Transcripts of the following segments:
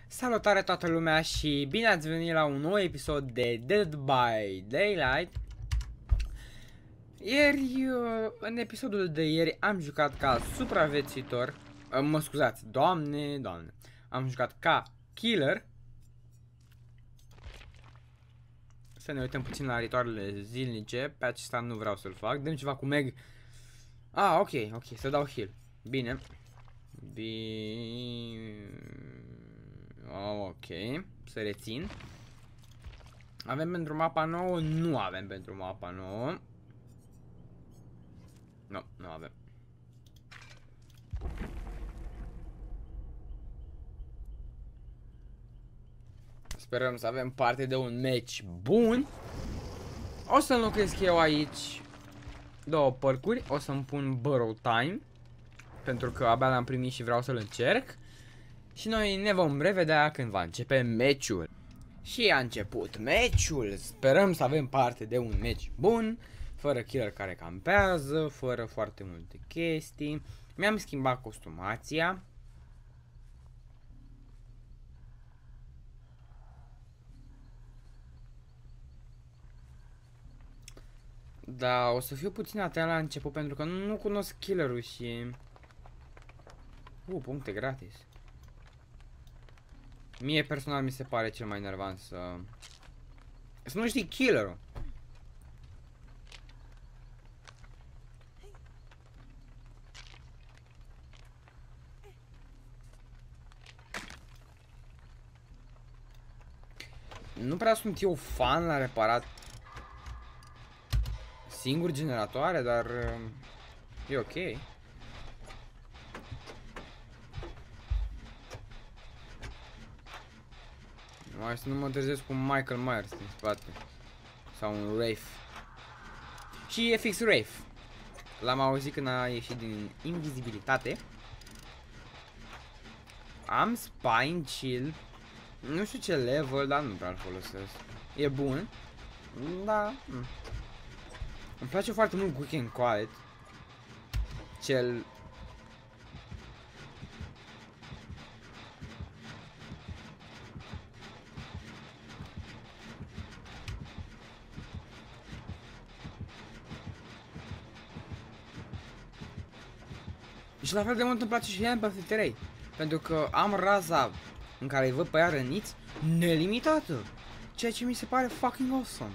Salutare toată lumea și bine ați venit la un nou episod de Dead by Daylight. Ieri, în episodul de ieri am jucat ca supraviețuitor, mă scuzați, doamne, am jucat ca killer. Să ne uităm puțin la ritualele zilnice, pe acesta nu vreau să-l fac, dăm ceva cu Meg. Ok, să dau heal, bine. Ok, să rețin. Avem pentru mapa nouă? Nu avem pentru mapa nouă. Nu avem. Sperăm să avem parte de un match bun. O să înlocuiesc eu aici două părcuri. O să-mi pun Burrow Time, pentru că abia l-am primit și vreau să-l încerc. Și noi ne vom revedea când va începe meciul. Și a început meciul. Sperăm să avem parte de un meci bun, fără killer care campează, fără foarte multe chestii. Mi-am schimbat costumația. Da, o să fiu puțin atent la început pentru că nu cunosc killerul și... puncte gratis. Mie personal mi se pare cel mai enervant să nu știi killerul. Nu prea sunt eu fan la reparat singur generatoare, dar e ok. Mai să nu mă trezesc cu Michael Myers din spate. Sau un Wraith. Și e fix Wraith. L-am auzit când a ieșit din invizibilitate. Am Spine Chill. Nu știu ce level, dar nu prea-l folosesc. E bun. Da. Îmi place foarte mult Quick and Quiet. Cel... Și la fel de mult îmi place și Empathy 3. Pentru că am raza în care îi văd pe ea răniți nelimitată. Ceea ce mi se pare fucking awesome.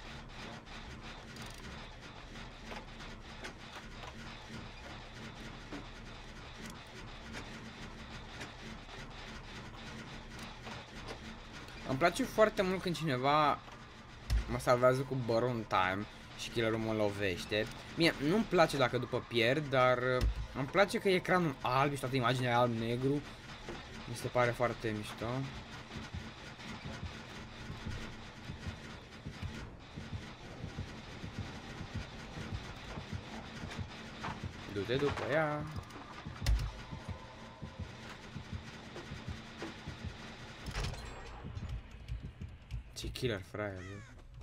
Îmi place foarte mult când cineva mă salvează cu Baron Time și killerul mă lovește. Mie nu-mi place dacă după pierd, dar îmi place că e ecranul alb și toată imaginea e alb-negru. Mi se pare foarte mișto. Du-te după ea. Ce killer, fraier, bă.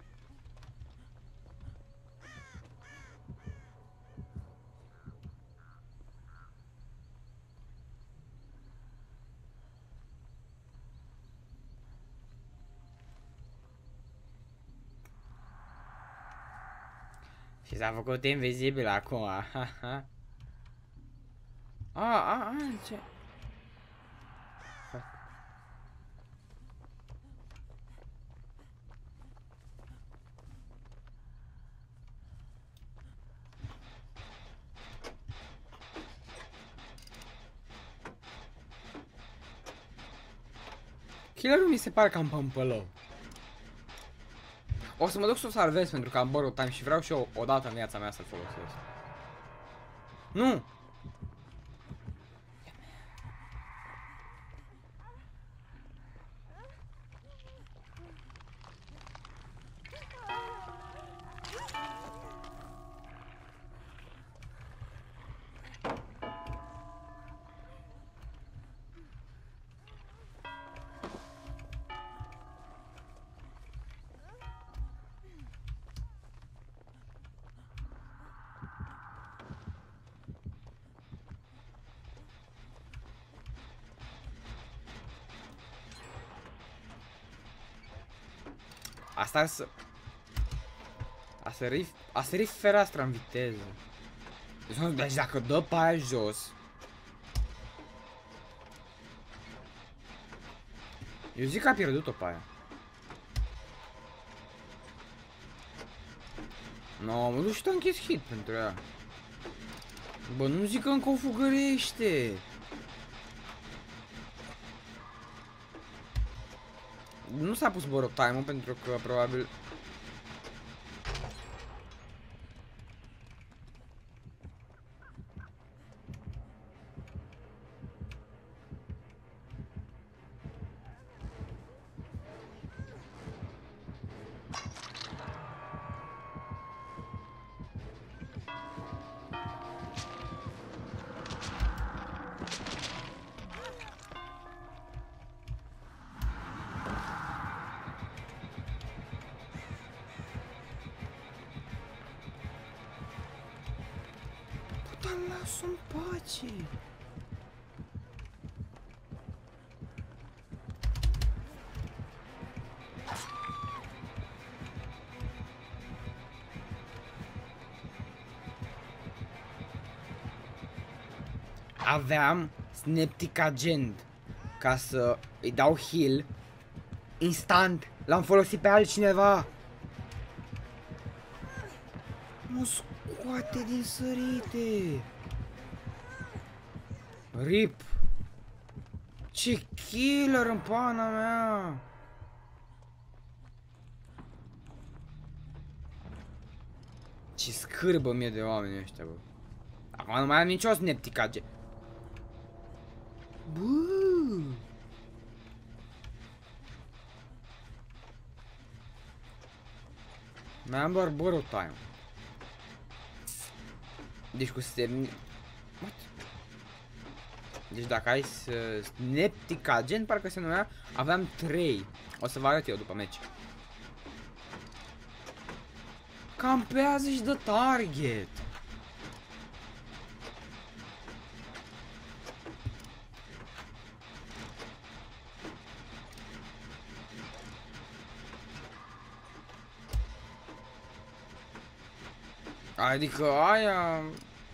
Și s-a făcut invizibil acum, haha. Ce? Killerul mi se pare cam pămpălău. O să mă duc să o salvez pentru că am Borrow Time și vreau și eu odată în viața mea să-l folosesc. Nu! Asta să... A sărit fereastra în viteză. Deci dacă dă pe aia jos... Eu zic că a pierdut-o pe aia. No, mă duc și te-am închis hit pentru ea. Bă, nu zic că încă o fugărește. Nu s-a pus borrow time-ul pentru că probabil... Lasă-mi pace. Aveam Snaptic Agent ca să îi dau heal instant. L-am folosit pe altcineva. Mă scoate din sărite. RIP. Ce killer în pana mea. Ce scârbă mie de oameni ăștia, bă. Acum nu mai am nicio Snaptic Agent. Bă. Mai am doar borrow time. Deci cu semn... What? Deci dacă ai Snaptic Agent, parcă se numea, aveam 3. O să vă arăt eu după meci. Campează și dă target. Adică aia...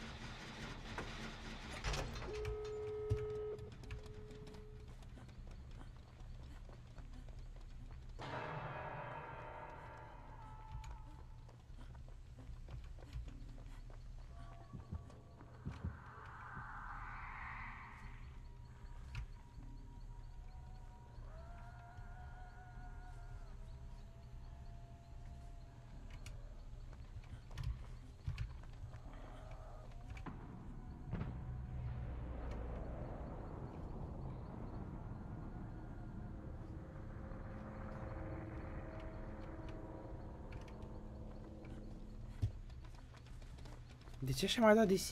De ce așa mai dat DC?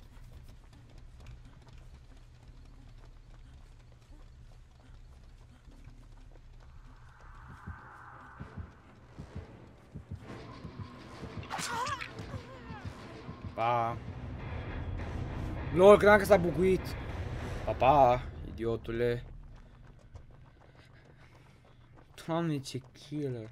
Pa. LOL, credeam că s-a buguit. Pa, pa, idiotule. Doamne, ce killer.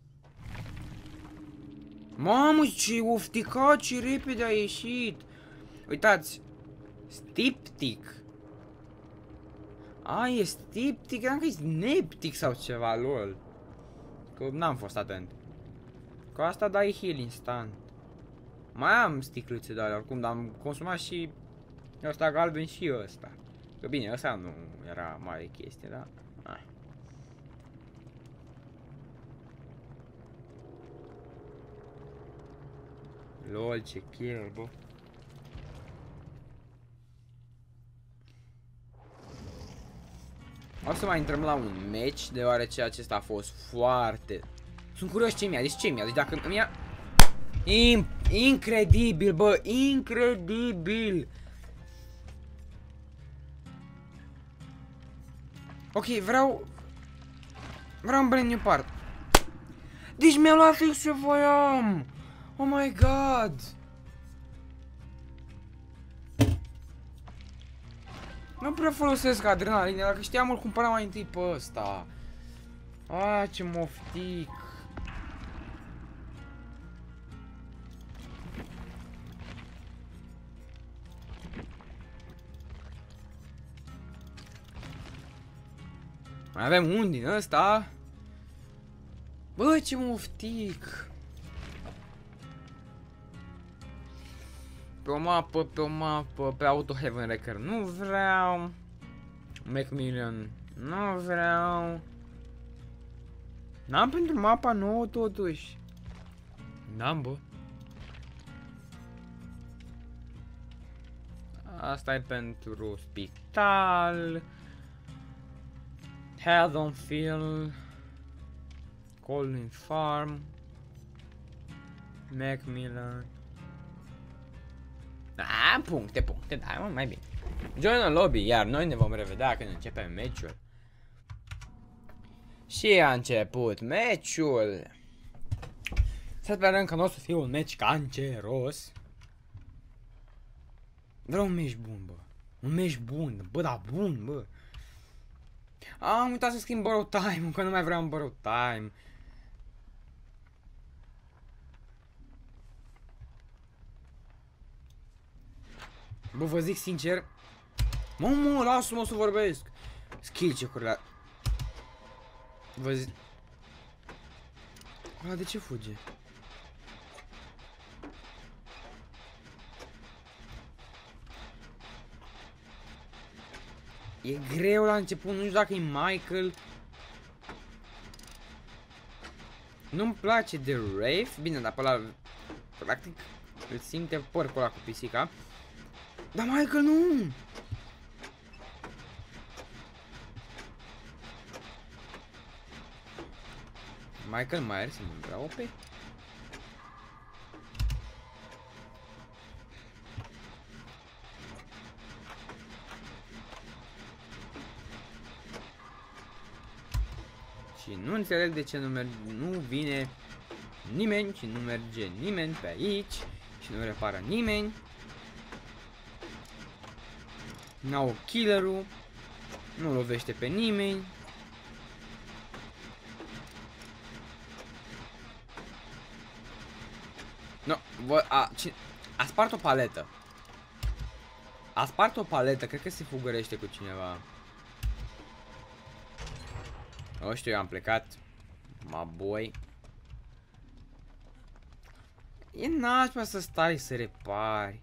Mamă, ce ofticat, ce repede a ieșit. Uitați. Stiptic. A, e stiptic, credeam că e snaptic sau ceva, lol. Că n-am fost atent. Că asta dai heal instant. Mai am sticluțe de alea oricum, dar am consumat și ăsta galben și ăsta. Că bine, ăsta nu era mare chestie, da? Ah. LOL, ce kill, bă. O să mai intrăm la un match, deoarece acesta a fost foarte... Sunt curios ce mi-a, deci ce mi-a, deci dacă mi-a... Incredibil, bă, incredibil! Ok, vreau un brand new part. Deci mi-a luat fix ce voiam! Oh my god! Nu prea folosesc adrenaline, dacă știam îl cumpăram mai întâi pe ăsta. Ah, ce moftic! Mai avem un din ăsta. Bă, ce moftic. Pe o mapă, pe Auto Heaven Wrecker nu vreau. Macmillan nu vreau. N-am pentru mapa nouă totuși. N-am, bă. Asta e pentru spital. Haddonfield. Colin Farm. Macmillan. Puncte, da, mă, mai bine. Join în lobby, iar noi ne vom revedea când începem meciul. Și a început meciul. Să sperăm că nu o să fie un meci canceros. Vreau un meci bun, bă. Un meci bun, bă, da, bun, bă. Am uitat să schimb borrow time, că nu mai vreau un borrow time. Bă, vă zic sincer. Mă, lasă-mă să vorbesc. Skill check-urile. Vă zic. Ăla de ce fuge? E greu la început, nu știu dacă e Michael. Nu-mi place de Wraith. Bine, dar pe ăla, practic, îl simte porcul ăla cu pisica. Dar Michael nu! Michael Myers nu vrea OP. Și nu înțeleg de ce nu vine nimeni și nu merge nimeni pe aici și nu repară nimeni. N-au killerul, nu lovește pe nimeni. No, a spart o paletă. A spart o paletă, cred că se fugărește cu cineva. Nu știu, eu am plecat. Boy. E nașpa să stai să repari.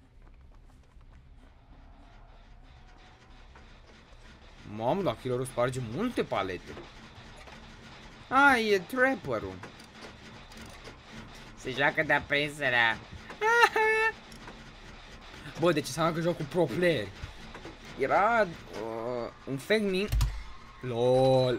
Mamă, dar killerul sparge multe palete. E trapperul. Se joacă de aprinserea. Bă, deci înseamnă că joc cu pro player. Era un fake me. LOL.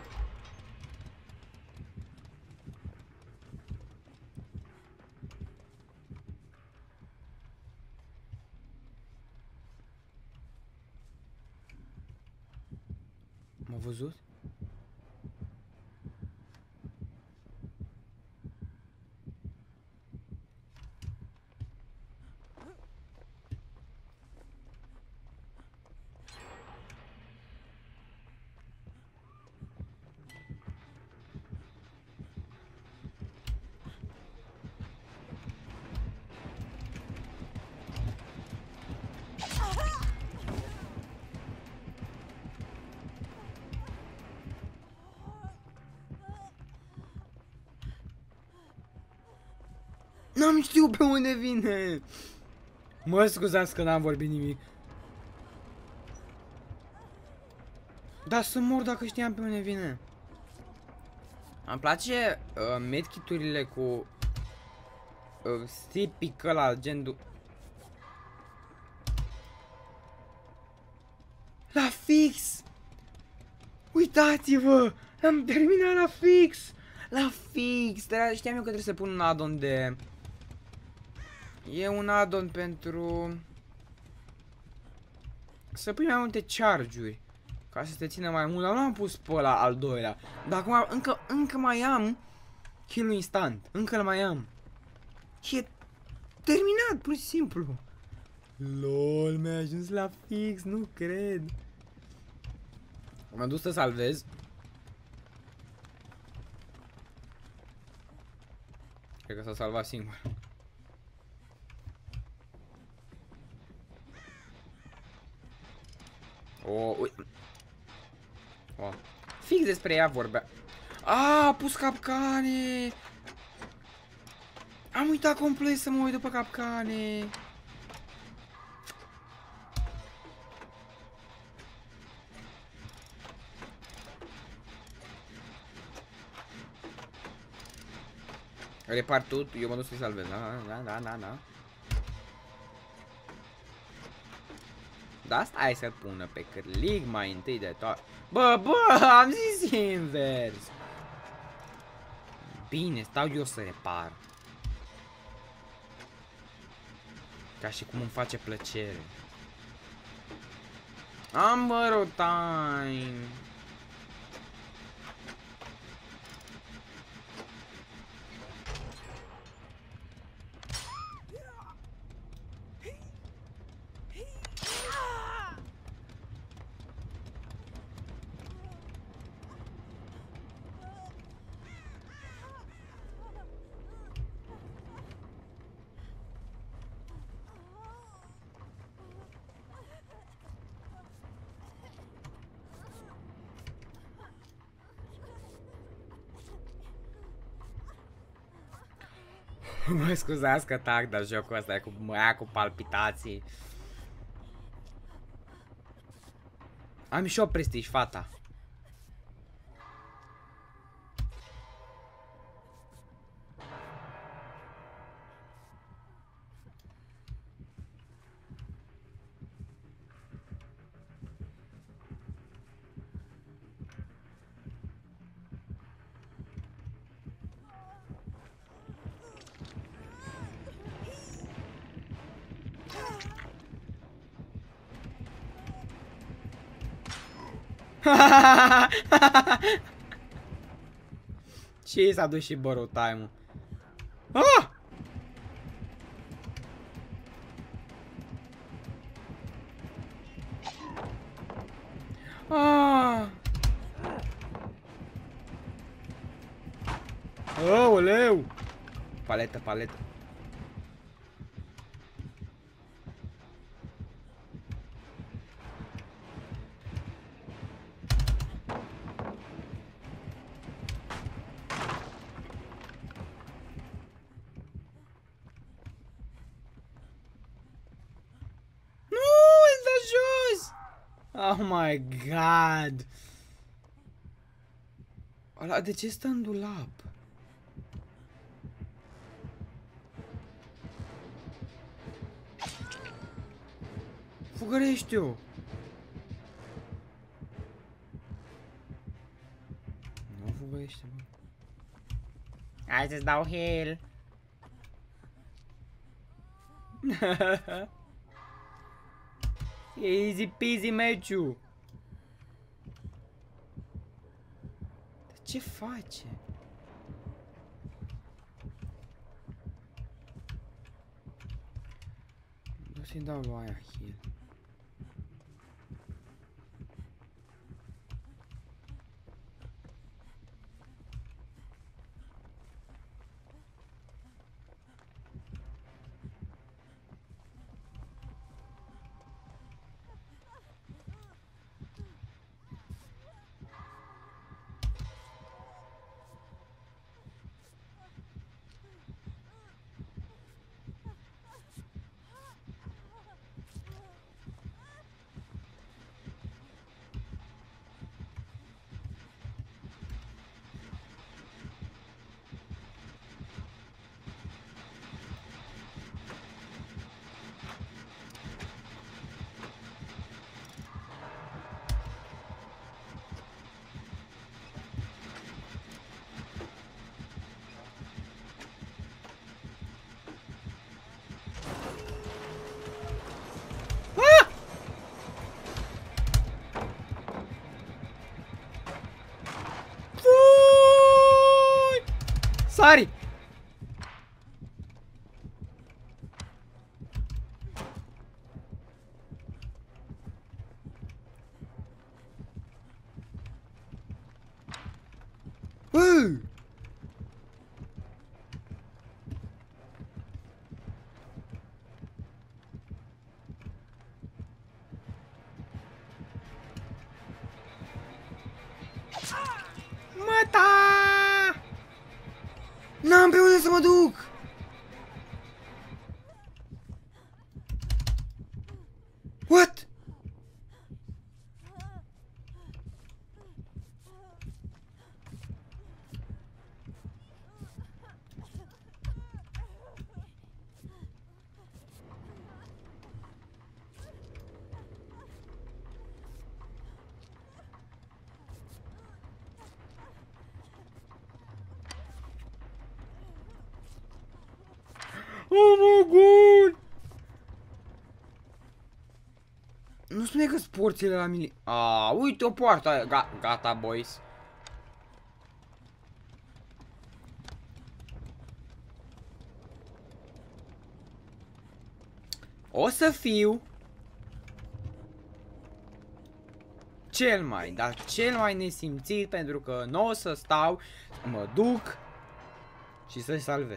M-a văzut? N-am știut pe unde vine. Mă scuzați că n-am vorbit nimic. Dar să mor dacă știam pe unde vine. Îmi place medkiturile cu stipică la gen. La fix! Uitați-vă! Am terminat la fix! La fix! Dar știam eu că trebuie să pun un add-on de... E un add-on pentru... Să pui mai multe charge-uri. Ca să te țină mai mult. Dar nu am pus pe ăla al doilea. Dar acum încă mai am kill-ul instant. Încă îl mai am. Și e terminat, pur și simplu. LOL, mi-a ajuns la fix, nu cred. M-am dus să salvez. Cred că s-a salvat singur. Ui. Fix despre ea vorbea. A pus capcane! Am uitat complet să mă uit după capcane. Repar tot, eu mă duc să-i salvez. Da. Da, stai să-l pună pe cârlig mai întâi de toate. Bă, am zis invers. Bine, stau eu să repar. Ca și cum îmi face plăcere. Am borrowed time. Mă scuzați că tac, dar jocul ăsta e cu măia cu palpitații. Am și eu prestiș, fata. Și s-a dus și borrow time-ul. Ah! Ah! Aoleu! Paletă. Oh my god! Ăla, de ce stă în dulap? Fugărește-o! Nu fugărește, bă. Hai să-ți dau heal! Easy peasy meciul. Dar ce face? Nu să-i dau lui aia heal. Sari! N-am pe unde să mă duc! What? Oh my god! Nu spune că sporțile la mili... Uite o poartă aia. Gata, boys. O să fiu cel mai nesimțit, pentru că nu o să stau, mă duc și să-i salvez.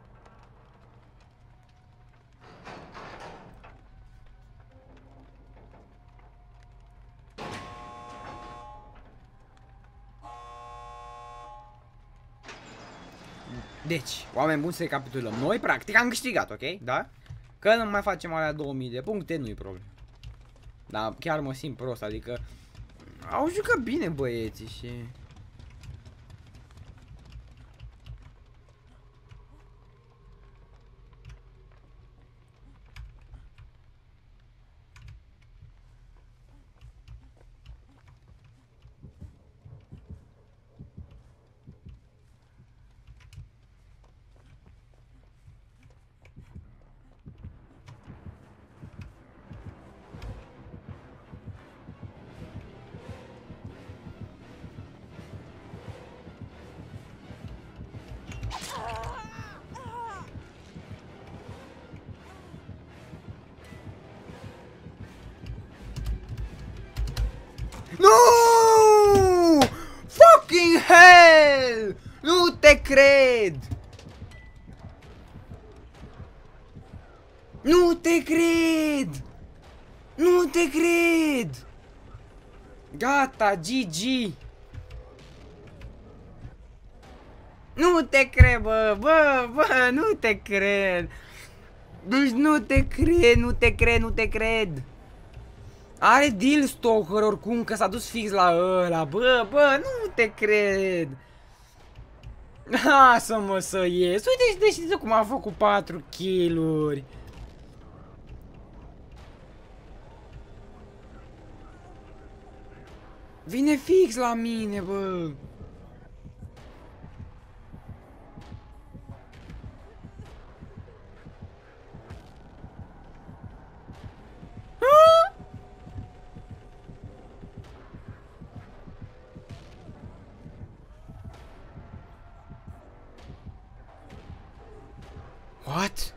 Deci, oameni buni, să recapitulăm. Noi, practic, am câștigat, ok? Da? Că nu mai facem alea 2000 de puncte, nu-i problemă. Dar chiar mă simt prost, adică au jucat bine băieții și... No! Fucking hell! Nu te cred! Nu te cred! Nu te cred! Gata, GG! Nu te cred, bă, nu te cred! Deci nu te cred! Are deal stalker oricum, că s-a dus fix la ăla, bă, nu te cred! Lasă-mă să ies, uite, știți cum am făcut 4 kill-uri! Vine fix la mine, bă! What?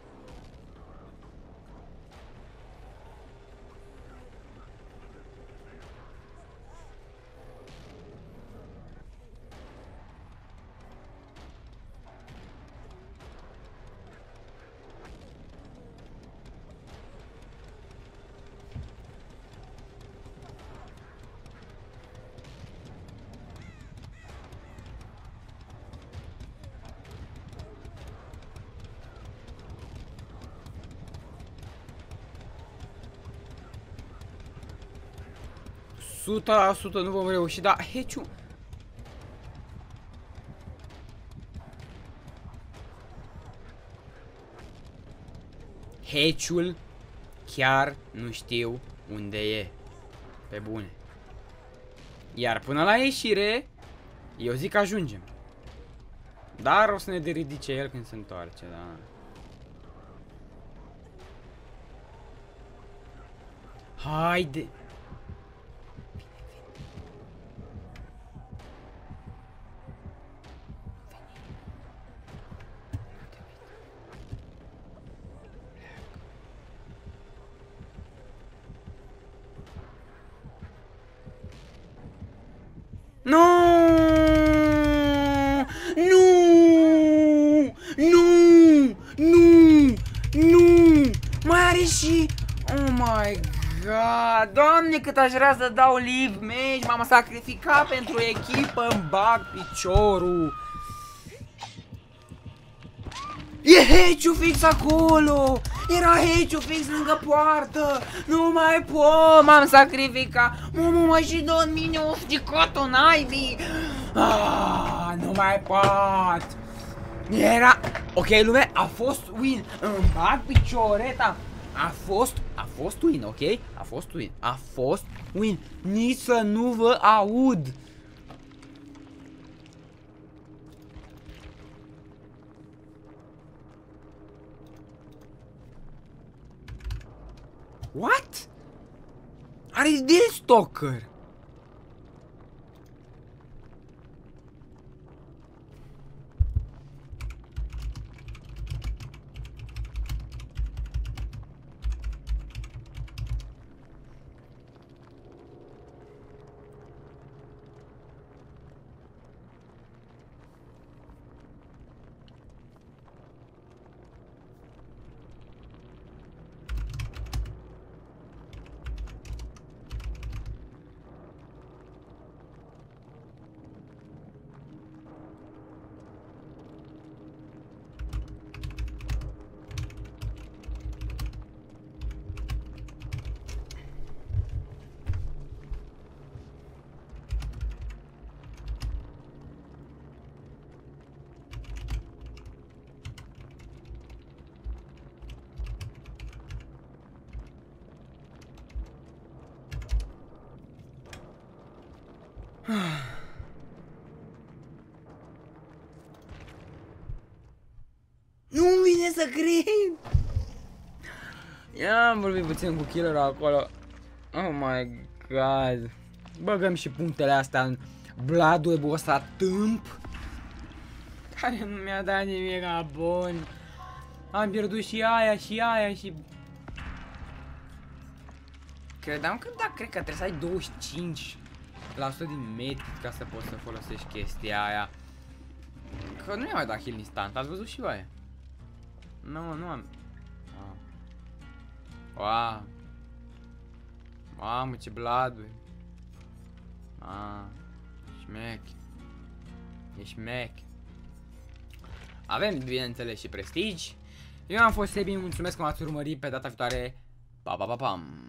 La 100% nu vom reuși, dar Heciu... Heciul chiar nu știu unde e. Pe bune. Iar până la ieșire, eu zic că ajungem. Dar o să ne deridice el când se întoarce, da. Haide! Nu! Nu! Nu! Nu! Nu! Mai are și... Oh my god! Doamne, cât aș vrea să dau live match! M-am sacrificat pentru echipă, îmi bag piciorul! E Heciu fix acolo! Era Heciu fix lângă poartă! Nu mai pot! M-am sacrificat! Mă și în mine ofticat-o naibii! Nu mai pot! Era... Ok, lume, a fost win! Îmi bag picioreta! A fost win, ok? A fost win. A fost win. Nici să nu vă aud. What? Are de stalker? Nu-mi vine să cred! Ia am vorbit puțin cu killerul acolo. Oh my god. Băgăm și punctele astea în Bloodweb-ul ăsta tâmp, care nu mi-a dat nimic bun. Am pierdut și aia și aia și... Credeam că da, cred că trebuie să ai 25% din metit ca să poți să folosești chestia aia. Că nu i-a mai dat heal instant, ați văzut și aia? Nu am... Wow. Mamă, ce bladuri. Șmech. E șmech. Avem, bineînțeles, și prestige. Eu am fost Sebi, mulțumesc că m-ați urmărit, pe data viitoare. Pa, pa, pa, pam.